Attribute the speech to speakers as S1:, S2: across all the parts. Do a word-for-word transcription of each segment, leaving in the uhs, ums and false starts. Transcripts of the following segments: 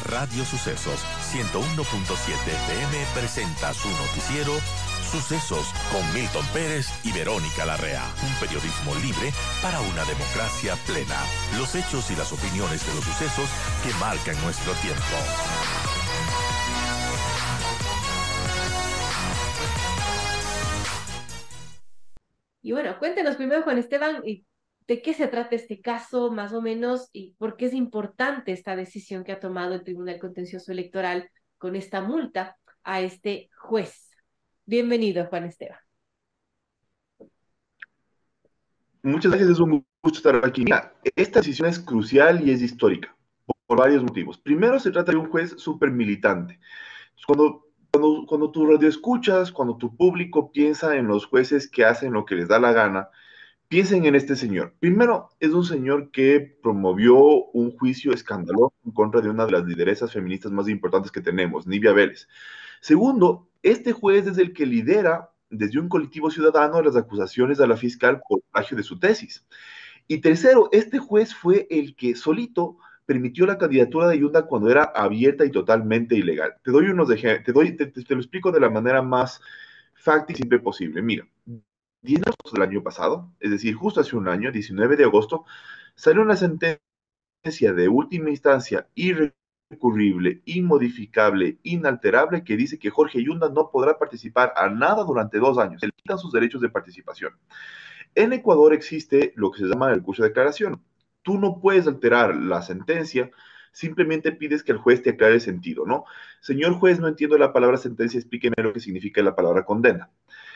S1: Radio Sucesos ciento uno punto siete F M presenta su noticiero Sucesos con Milton Pérez y Verónica Larrea. Un periodismo libre para una democracia plena. Los hechos y las opiniones de los sucesos que marcan nuestro tiempo.
S2: Y bueno, cuéntenos primero, Juan Esteban, de qué se trata este caso, más o menos, y por qué es importante esta decisión que ha tomado el Tribunal Contencioso Electoral con esta multa a este juez. Bienvenido, Juan Esteban.
S3: Muchas gracias, es un gusto estar aquí. Mira, esta decisión es crucial y es histórica, por, por varios motivos. Primero, se trata de un juez súper militante. Cuando, cuando, cuando tu radio escuchas, cuando tu público piensa en los jueces que hacen lo que les da la gana, piensen en este señor. Primero, es un señor que promovió un juicio escandaloso en contra de una de las lideresas feministas más importantes que tenemos, Nivia Vélez. Segundo, este juez es el que lidera desde un colectivo ciudadano las acusaciones a la fiscal por plagio de su tesis. Y tercero, este juez fue el que solito permitió la candidatura de Yunda cuando era abierta y totalmente ilegal. Te doy unos ejemplos, te, doy, te, te, te lo explico de la manera más fáctica y simple posible. Mira, diez de agosto del año pasado, es decir, justo hace un año, diecinueve de agosto, salió una sentencia de última instancia irrecurrible, inmodificable, inalterable, que dice que Jorge Yunda no podrá participar a nada durante dos años. Se le quitan sus derechos de participación. En Ecuador existe lo que se llama el recurso de declaración. Tú no puedes alterar la sentencia, simplemente pides que el juez te aclare el sentido, ¿no? Señor juez, no entiendo la palabra sentencia, explíqueme lo que significa la palabra condena.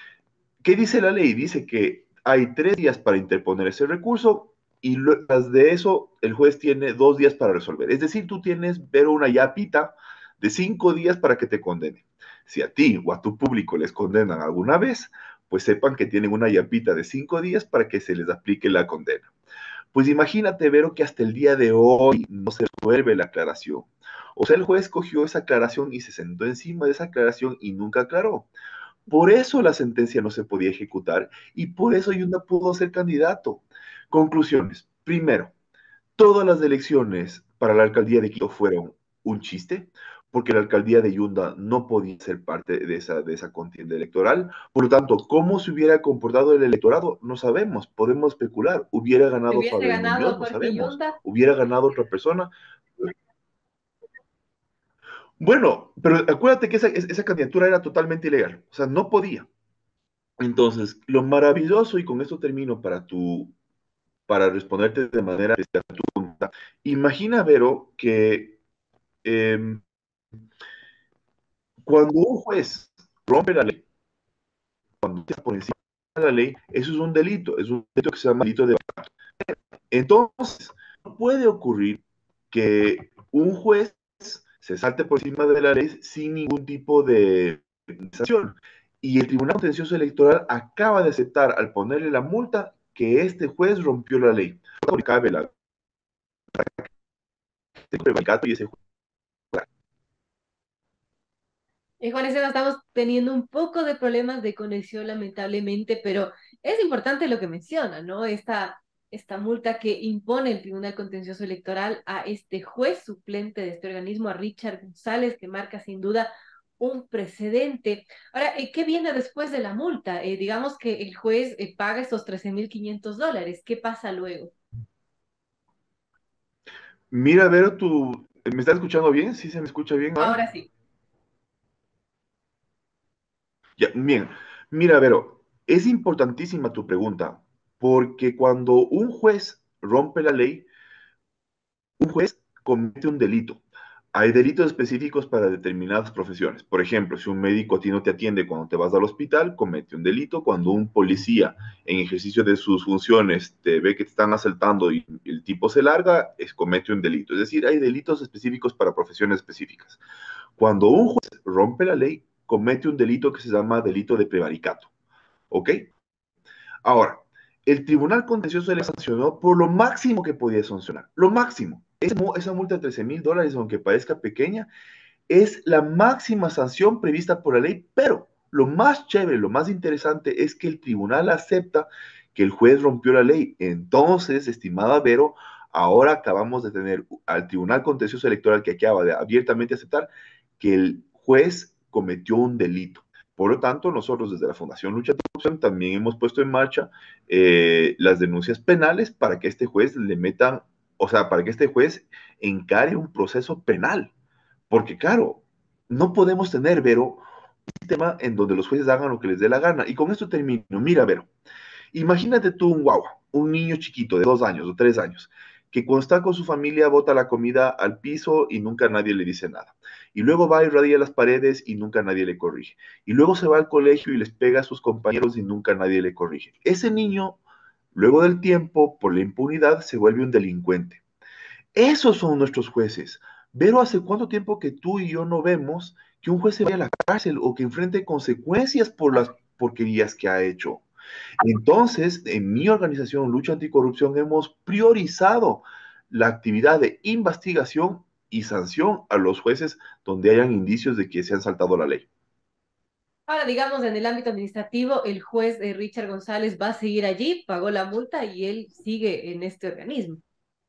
S3: ¿Qué dice la ley? Dice que hay tres días para interponer ese recurso y tras de eso el juez tiene dos días para resolver. Es decir, tú tienes, pero una yapita de cinco días para que te condene. Si a ti o a tu público les condenan alguna vez, pues sepan que tienen una yapita de cinco días para que se les aplique la condena. Pues imagínate, Vero, que hasta el día de hoy no se resuelve la aclaración. O sea, el juez cogió esa aclaración y se sentó encima de esa aclaración y nunca aclaró. Por eso la sentencia no se podía ejecutar y por eso Yunda pudo ser candidato. Conclusiones. Primero, todas las elecciones para la alcaldía de Quito fueron un chiste, porque la alcaldía de Yunda no podía ser parte de esa, de esa contienda electoral. Por lo tanto, ¿cómo se hubiera comportado el electorado? No sabemos, podemos especular. ¿Hubiera
S2: ¿Se
S3: ganado
S2: hubiese
S3: Pavel
S2: ganado
S3: Muñoz? No
S2: Jorge
S3: sabemos.
S2: Yunda?
S3: ¿Hubiera ganado otra persona? Bueno, pero acuérdate que esa, esa candidatura era totalmente ilegal, o sea, no podía. Entonces, lo maravilloso, y con esto termino para tu, para responderte de manera especial a tu pregunta, imagina, Vero, que eh, cuando un juez rompe la ley, cuando está por encima de la ley, eso es un delito, es un delito que se llama delito de maltrato. Entonces, no puede ocurrir que un juez se salte por encima de la ley sin ningún tipo de sanción. Y el Tribunal Contencioso Electoral acaba de aceptar, al ponerle la multa, que este juez rompió la ley. Cabe la y ese juez.
S2: Y Juan Esteban, estamos teniendo un poco de problemas de conexión, lamentablemente, pero es importante lo que menciona, ¿no? Esta, esta multa que impone el Tribunal Contencioso Electoral a este juez suplente de este organismo, a Richard González, que marca sin duda un precedente. Ahora, eh, ¿qué viene después de la multa? Eh, digamos que el juez eh, paga estos trece mil quinientos dólares. ¿Qué pasa luego?
S3: Mira, Vero, tú, ¿me estás escuchando bien? ¿Sí se me escucha bien ahora?
S2: Ahora sí.
S3: Ya, bien. Mira, Vero, es importantísima tu pregunta, porque cuando un juez rompe la ley, un juez comete un delito. Hay delitos específicos para determinadas profesiones. Por ejemplo, si un médico a ti no te atiende cuando te vas al hospital, comete un delito. Cuando un policía en ejercicio de sus funciones te ve que te están asaltando y el tipo se larga, es, comete un delito. Es decir, hay delitos específicos para profesiones específicas. Cuando un juez rompe la ley, comete un delito que se llama delito de prevaricato. ¿Ok? Ahora, el Tribunal Contencioso le sancionó por lo máximo que podía sancionar. Lo máximo. Esa multa de trece mil dólares, aunque parezca pequeña, es la máxima sanción prevista por la ley, pero lo más chévere, lo más interesante es que el tribunal acepta que el juez rompió la ley. Entonces, estimada Vero, Ahora acabamos de tener al Tribunal Contencioso Electoral que acaba de abiertamente aceptar que el juez cometió un delito. Por lo tanto, nosotros desde la Fundación Lucha Anticorrupción también hemos puesto en marcha eh, las denuncias penales para que este juez le metan, o sea, para que este juez encare un proceso penal. Porque claro, no podemos tener, Vero, un sistema en donde los jueces hagan lo que les dé la gana. Y con esto termino. Mira, Vero, imagínate tú un guagua, un niño chiquito de dos años o tres años, que cuando está con su familia bota la comida al piso y nunca nadie le dice nada. Y luego va y radia las paredes y nunca nadie le corrige. Y luego se va al colegio y les pega a sus compañeros y nunca nadie le corrige. Ese niño, luego del tiempo, por la impunidad, se vuelve un delincuente. Esos son nuestros jueces. Pero ¿hace cuánto tiempo que tú y yo no vemos que un juez se vaya a la cárcel o que enfrente consecuencias por las porquerías que ha hecho? Entonces, en mi organización Lucha Anticorrupción hemos priorizado la actividad de investigación y sanción a los jueces donde hayan indicios de que se han saltado la ley.
S2: Ahora, digamos, en el ámbito administrativo, el juez eh, Richard González va a seguir allí, pagó la multa y él sigue en este organismo.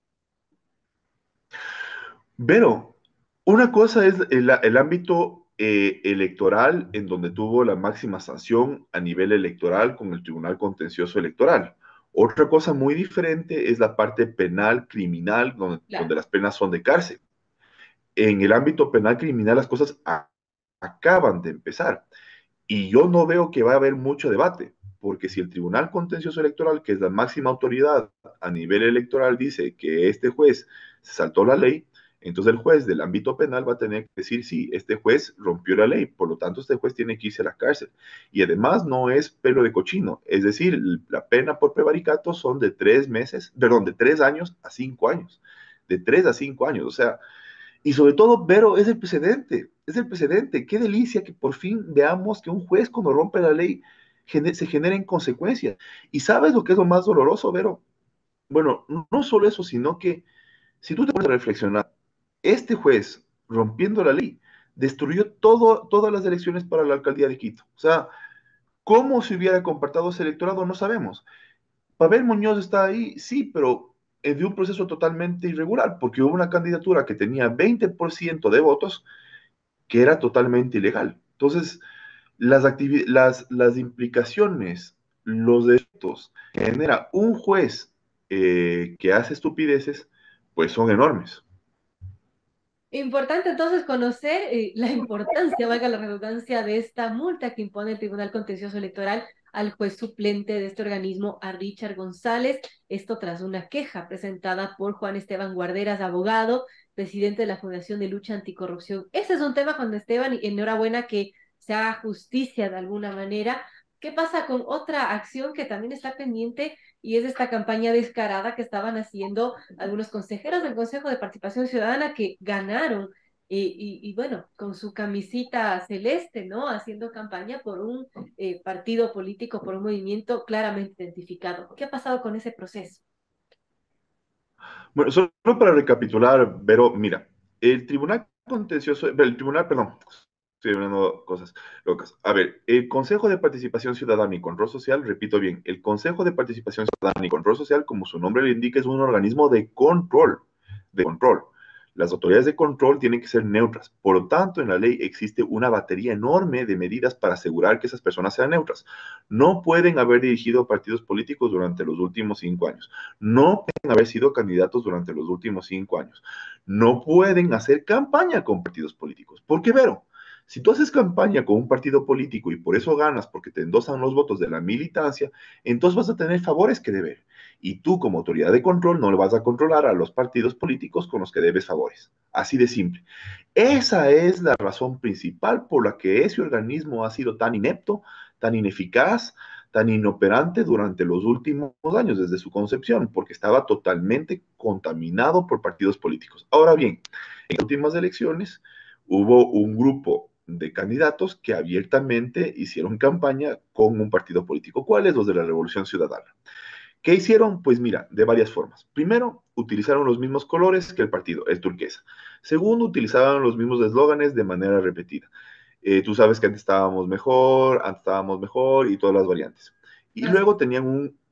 S3: Pero una cosa es el, el ámbito eh, electoral en donde tuvo la máxima sanción a nivel electoral con el Tribunal Contencioso Electoral. Otra cosa muy diferente es la parte penal, criminal, donde,
S2: Claro.
S3: donde las penas son de cárcel. En el ámbito penal criminal las cosas a- acaban de empezar. Y yo no veo que va a haber mucho debate, porque si el Tribunal Contencioso Electoral, que es la máxima autoridad a nivel electoral, dice que este juez se saltó la ley, entonces el juez del ámbito penal va a tener que decir, sí, este juez rompió la ley, por lo tanto este juez tiene que irse a la cárcel. Y además no es pelo de cochino, es decir, la pena por prevaricato son de tres meses, perdón, de tres años a cinco años, de tres a cinco años, o sea, y sobre todo, Vero, es el precedente, es el precedente. Qué delicia que por fin veamos que un juez cuando rompe la ley gene- se generen consecuencias. ¿Y sabes lo que es lo más doloroso, Vero? Bueno, no solo eso, sino que si tú te pones a reflexionar, este juez, rompiendo la ley, destruyó todo, todas las elecciones para la alcaldía de Quito. O sea, ¿cómo se hubiera comportado ese electorado? No sabemos. Pavel Muñoz está ahí, sí, pero eh, de un proceso totalmente irregular, porque hubo una candidatura que tenía veinte por ciento de votos que era totalmente ilegal. Entonces, las, las, las implicaciones, los derechos que genera un juez eh, que hace estupideces, pues son enormes.
S2: Importante entonces conocer eh, la importancia, valga la redundancia, de esta multa que impone el Tribunal Contencioso Electoral al juez suplente de este organismo, a Richard González. Esto tras una queja presentada por Juan Esteban Guarderas, abogado, presidente de la Fundación de Lucha Anticorrupción. Ese es un tema, Juan Esteban, y enhorabuena que se haga justicia de alguna manera. ¿Qué pasa con otra acción que también está pendiente y es esta campaña descarada que estaban haciendo algunos consejeros del Consejo de Participación Ciudadana que ganaron y, y, y bueno, con su camisita celeste, ¿no? Haciendo campaña por un eh, partido político, por un movimiento claramente identificado? ¿Qué ha pasado con ese proceso?
S3: Bueno, solo para recapitular, pero mira, el Tribunal Contencioso, el Tribunal, perdón, estoy hablando cosas locas. A ver, el Consejo de Participación Ciudadana y Control Social, repito bien, el Consejo de Participación Ciudadana y Control Social, como su nombre le indica, es un organismo de control, de control. Las autoridades de control tienen que ser neutras. Por lo tanto, en la ley existe una batería enorme de medidas para asegurar que esas personas sean neutras. No pueden haber dirigido partidos políticos durante los últimos cinco años. No pueden haber sido candidatos durante los últimos cinco años. No pueden hacer campaña con partidos políticos. ¿Por qué, Vero? Si tú haces campaña con un partido político y por eso ganas, porque te endosan los votos de la militancia, entonces vas a tener favores que deber. Y tú, como autoridad de control, no le vas a controlar a los partidos políticos con los que debes favores. Así de simple. Esa es la razón principal por la que ese organismo ha sido tan inepto, tan ineficaz, tan inoperante durante los últimos años, desde su concepción, porque estaba totalmente contaminado por partidos políticos. Ahora bien, en las últimas elecciones hubo un grupo de candidatos que abiertamente hicieron campaña con un partido político. ¿Cuáles? Los de la Revolución Ciudadana. ¿Qué hicieron? Pues mira, de varias formas. Primero, utilizaron los mismos colores que el partido, el turquesa. Segundo, utilizaban los mismos eslóganes de manera repetida. Eh, tú sabes que antes estábamos mejor, antes estábamos mejor y todas las variantes. Y
S2: Así.
S3: luego tenían un,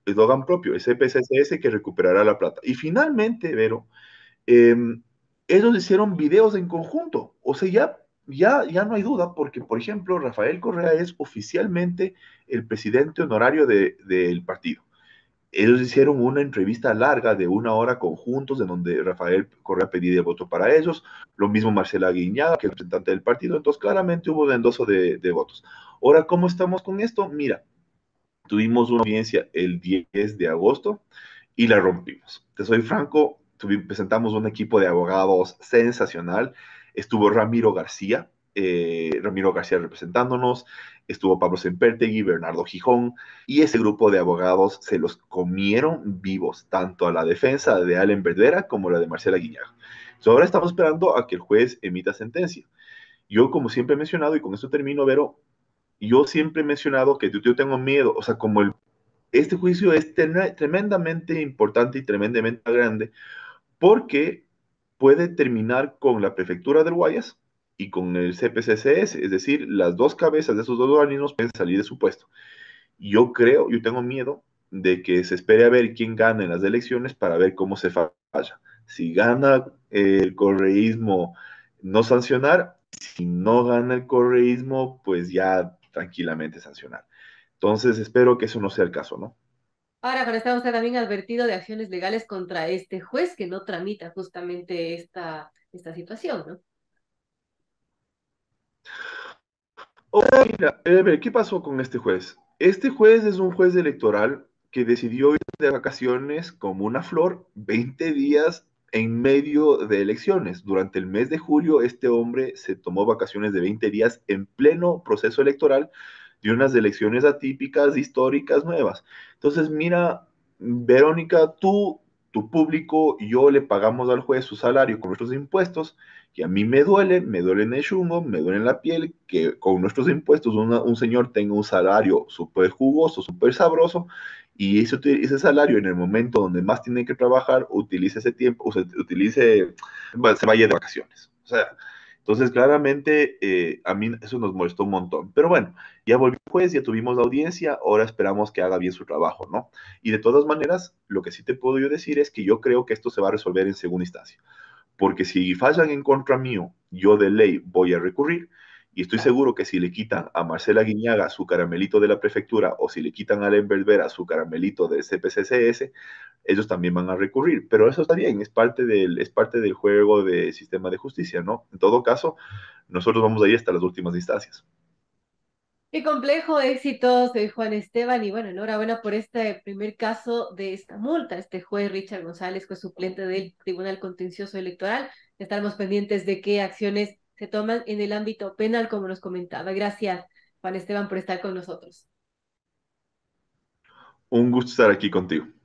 S3: eslogan propio, el C P C C S que recuperará la plata. Y finalmente, Vero, eh, ellos hicieron videos en conjunto. O sea, ya, ya, ya no hay duda, porque, por ejemplo, Rafael Correa es oficialmente el presidente honorario de, del partido. Ellos hicieron una entrevista larga de una hora conjuntos, en donde Rafael Correa pedía el voto para ellos, lo mismo Marcela Guiñaga, que es el representante del partido, entonces claramente hubo un endoso de, de votos. Ahora, ¿cómo estamos con esto? Mira, tuvimos una audiencia el diez de agosto y la rompimos. Te soy franco, tuvimos, presentamos un equipo de abogados sensacional. Estuvo Ramiro García, eh, Ramiro García representándonos, estuvo Pablo Sempertegui, Bernardo Gijón, y ese grupo de abogados se los comieron vivos, tanto a la defensa de Allen Verdera como la de Marcela Guiñaga. So, ahora estamos esperando a que el juez emita sentencia. Yo, como siempre he mencionado, y con esto termino, Vero, yo siempre he mencionado que yo, yo tengo miedo, o sea, como el, este juicio es ten- tremendamente importante y tremendamente grande, porque puede terminar con la prefectura del Guayas y con el C P C C S, es decir, las dos cabezas de esos dos organismos pueden salir de su puesto. Yo creo, yo tengo miedo de que se espere a ver quién gana en las elecciones para ver cómo se falla. Si gana eh, el correísmo, no sancionar; si no gana el correísmo, pues ya tranquilamente sancionar. Entonces, espero que eso no sea el caso, ¿no?
S2: Ahora, con esta usted también advertido de acciones legales contra este juez que no tramita justamente esta, esta situación, ¿no?
S3: Oh, mira, a ver, ¿qué pasó con este juez? Este juez es un juez electoral que decidió ir de vacaciones como una flor veinte días en medio de elecciones. Durante el mes de julio, este hombre se tomó vacaciones de veinte días en pleno proceso electoral de unas elecciones atípicas, históricas, nuevas. Entonces, mira, Verónica, tú, tu público, y yo le pagamos al juez su salario con nuestros impuestos, que a mí me duelen, me duelen el chungo, me duelen la piel, que con nuestros impuestos una, un señor tenga un salario súper jugoso, súper sabroso, y ese, ese, salario en el momento donde más tiene que trabajar, utilice ese tiempo, o sea, utilice, se vaya de vacaciones. O sea, entonces claramente eh, a mí eso nos molestó un montón. Pero bueno, ya volvió el juez, ya tuvimos la audiencia, ahora esperamos que haga bien su trabajo, ¿no? Y de todas maneras, lo que sí te puedo yo decir es que yo creo que esto se va a resolver en segunda instancia, porque si fallan en contra mío, yo de ley voy a recurrir, y estoy
S2: Claro.
S3: seguro que si le quitan a Marcela Guiñaga su caramelito de la prefectura, o si le quitan a Len Vera su caramelito del C P C C S, ellos también van a recurrir, pero eso está bien, es parte del, es parte del juego del sistema de justicia, ¿no? En todo caso, nosotros vamos a ir hasta las últimas instancias.
S2: Qué complejo, éxito, soy Juan Esteban, y bueno, enhorabuena por este primer caso de esta multa. Este juez Richard González, juez suplente del Tribunal Contencioso Electoral. Estaremos pendientes de qué acciones se toman en el ámbito penal, como nos comentaba. Gracias, Juan Esteban, por estar con nosotros.
S3: Un gusto estar aquí contigo.